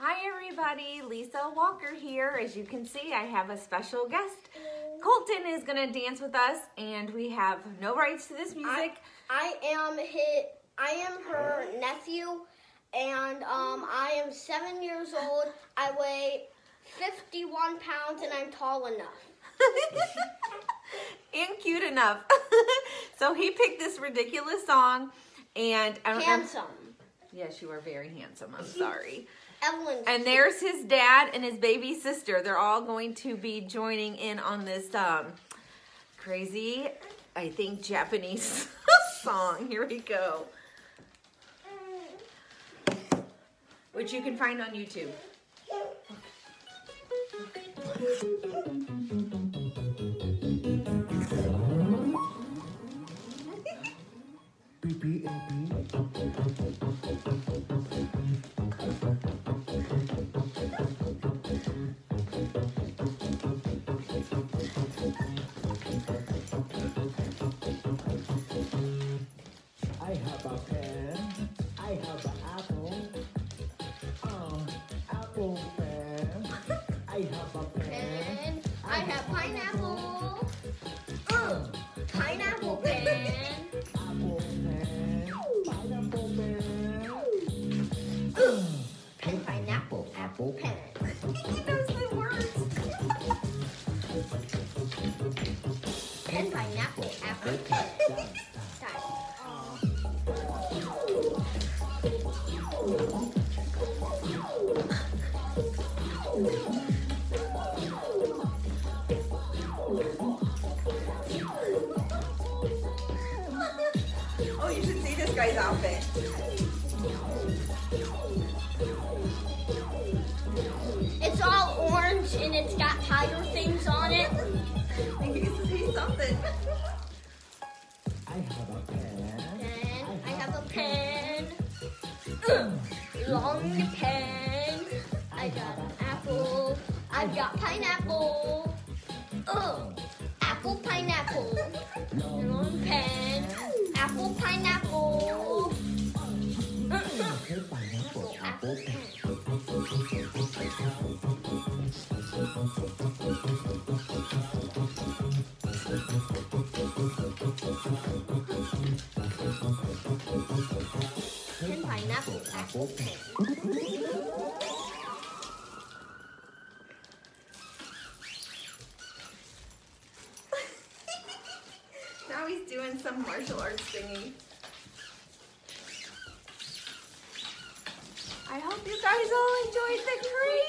Hi everybody, Lisa Walker here. As you can see, I have a special guest. Colton is gonna dance with us and we have no rights to this music. I am her nephew and I am 7 years old. I weigh 51 pounds and I'm tall enough. And cute enough. So he picked this ridiculous song and Handsome. Yes, you are very handsome. I'm sorry. Evelyn's and there's his dad and his baby sister. They're all going to be joining in on this crazy, I think, Japanese song. Here we go. Which you can find on YouTube. I have a pen, I have an apple, apple pen. I have a pen, I have pineapple. Pineapple pen. apple pen, pineapple pen. Pen, pineapple, apple pen. He knows the words. Pen, pineapple, apple pen. Oh, you should see this guy's outfit. It's all orange and it's got tiger things on it. He's something. I have a pen, Then I have a pen. Long pen. I got an apple. I've got pineapple. Apple, pineapple. Long pen. Apple, pineapple. pineapple, apple pen. Pen, pineapple, apple pen. Now he's doing some martial arts thingy. I hope you guys all enjoyed the cream.